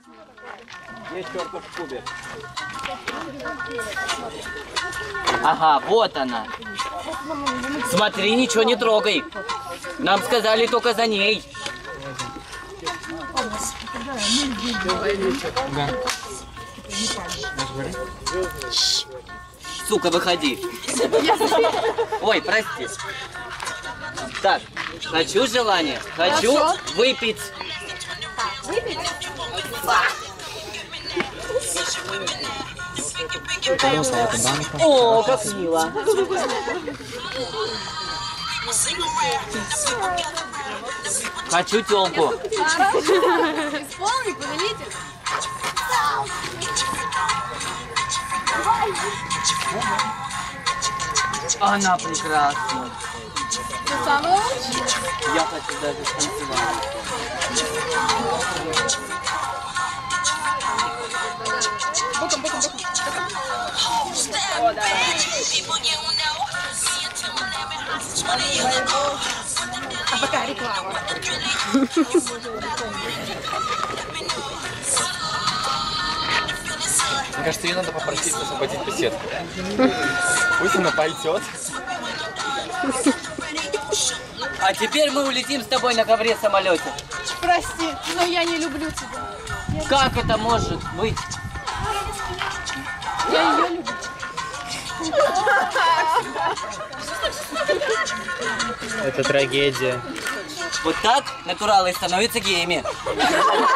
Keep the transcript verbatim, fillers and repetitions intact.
Есть чертов кубик. Ага, вот она. Смотри, ничего не трогай. Нам сказали только за ней. Да. Сука, выходи. Ой, прости. Так, хочу желание. Хочу Хорошо. выпить. Выпить? О, как мило. Хочу тёлку. Исполни, повелитель. Она прекрасна. Ты самый лучший. Я хочу даже станцевать. Боком, боком, боком. О, да. А пока реклама. Мне кажется, ее надо попросить освободить беседку. Пусть она пойдет. А теперь мы улетим с тобой на ковре-самолете. Прости, но я не люблю тебя. Как это может быть? Я ее люблю. Это трагедия. Вот так натуралы становятся геями.